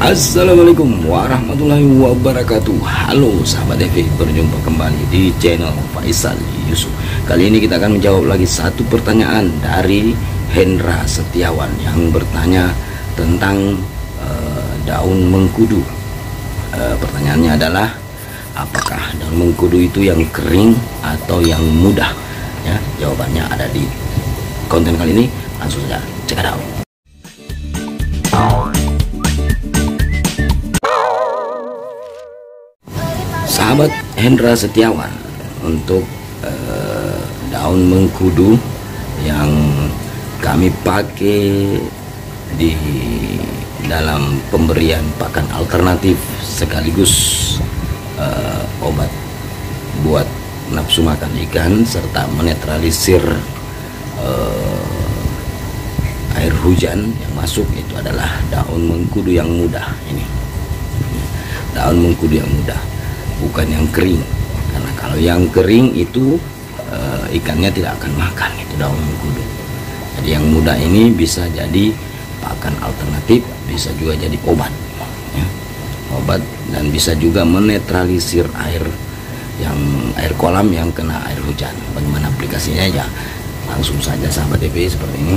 Assalamualaikum warahmatullahi wabarakatuh. Halo sahabat TV, berjumpa kembali di channel Faisal Yusuf. Kali ini kita akan menjawab lagi satu pertanyaan dari Hendra Setiawan yang bertanya tentang daun mengkudu. Pertanyaannya adalah, apakah daun mengkudu itu yang kering atau yang mudah? Ya, jawabannya ada di konten kali ini. Langsung saja check it out. Sahabat Hendra Setiawan, untuk daun mengkudu yang kami pakai di dalam pemberian pakan alternatif sekaligus obat buat nafsu makan ikan serta menetralisir air hujan yang masuk, itu adalah daun mengkudu yang mudah. Ini daun mengkudu yang mudah, bukan yang kering, karena kalau yang kering itu ikannya tidak akan makan itu daun mengkudu. Jadi yang mudah ini bisa jadi pakan alternatif, bisa juga jadi obat, ya, obat, dan bisa juga menetralisir air kolam yang kena air hujan. Bagaimana aplikasinya, ya langsung saja sahabat TV seperti ini.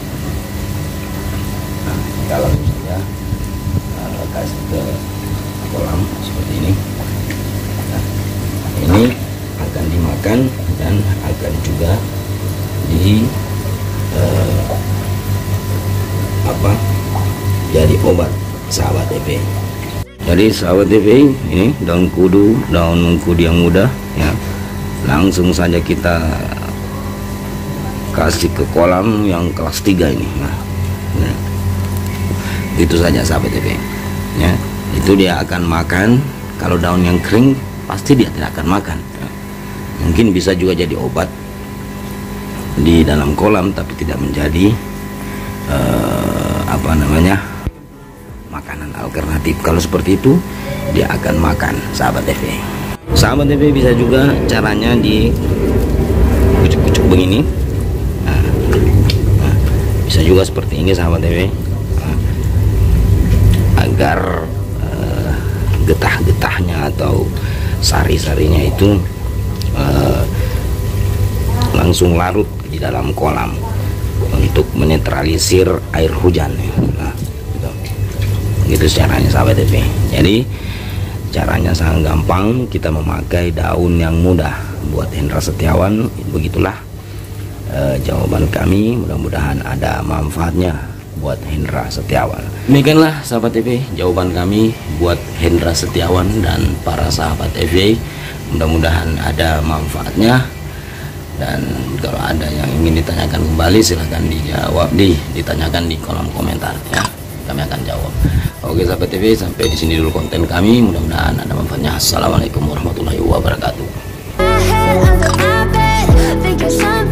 Nah, kalau saja kasih ke kolam seperti ini. Ini akan dimakan dan akan juga jadi obat sahabat TV. Jadi sahabat TV, ini daun mengkudu yang mudah, ya, langsung saja kita kasih ke kolam yang kelas 3 ini. Nah, itu saja sahabat TV, ya, itu dia akan makan. Kalau daun yang kering pasti dia tidak akan makan. Mungkin bisa juga jadi obat di dalam kolam, tapi tidak menjadi makanan alternatif. Kalau seperti itu dia akan makan sahabat TV. Sahabat TV bisa juga caranya di kucuk-kucuk begini. Bisa juga seperti ini sahabat TV, agar getah-getahnya atau sari-sarinya itu langsung larut di dalam kolam untuk menetralisir air hujan. Nah, gitu caranya sahabat TV. Jadi caranya sangat gampang, kita memakai daun yang mudah. Buat Hendra Setiawan, begitulah jawaban kami. Mudah-mudahan ada manfaatnya buat Hendra Setiawan. Demikianlah sahabat TV jawaban kami buat Hendra Setiawan dan para sahabat TV. Mudah-mudahan ada manfaatnya, dan kalau ada yang ingin ditanyakan kembali silahkan ditanyakan di kolom komentar, ya, kami akan jawab. Oke sahabat TV, sampai di sini dulu konten kami. Mudah-mudahan ada manfaatnya. Assalamualaikum warahmatullahi wabarakatuh.